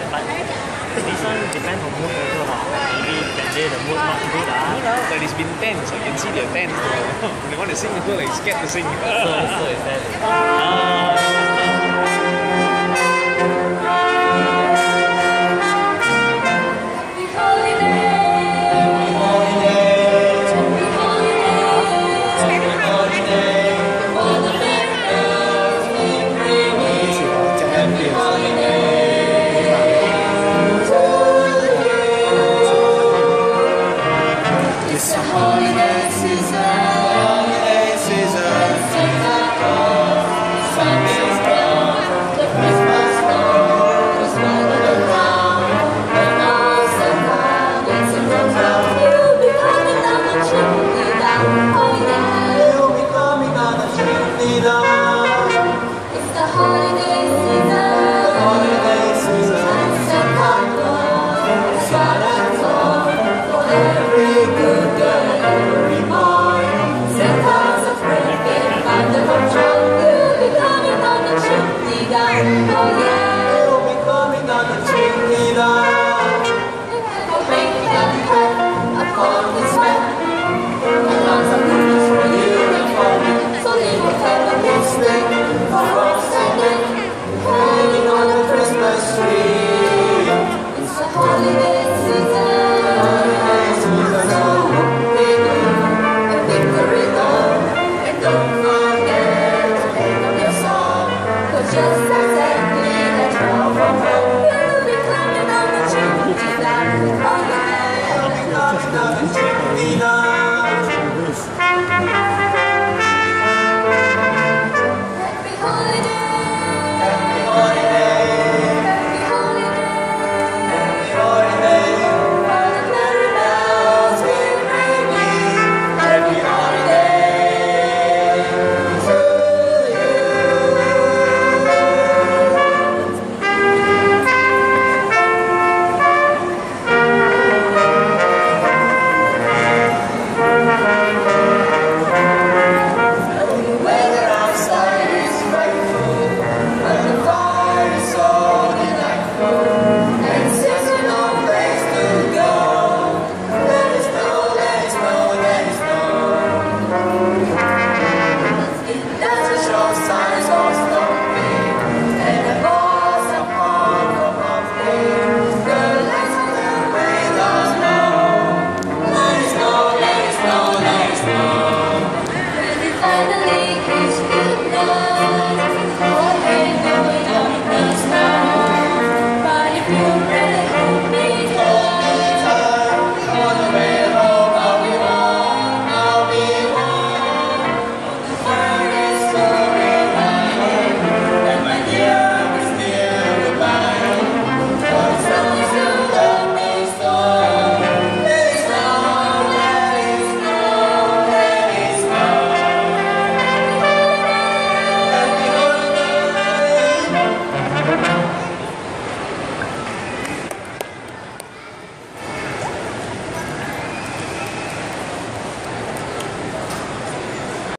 But this one depends on mood also lah. Maybe that day the mood not good But it's been tense. I can see they're tense. They want to sing, also like scared to sing. So it's that. It's a holiday season. Holiday season. Santa Claus, Santa's down. The Christmas snow is melting around. And all Santa needs to go down. You'll be coming down the chimney down. Oh yeah. You'll be coming down the chimney down. It's the holiday season. Holiday season. And Santa Claus is Santa's on for every good girl and every boy. Santa's a friend, find the control. You'll be coming down the chimney down. Oh yeah.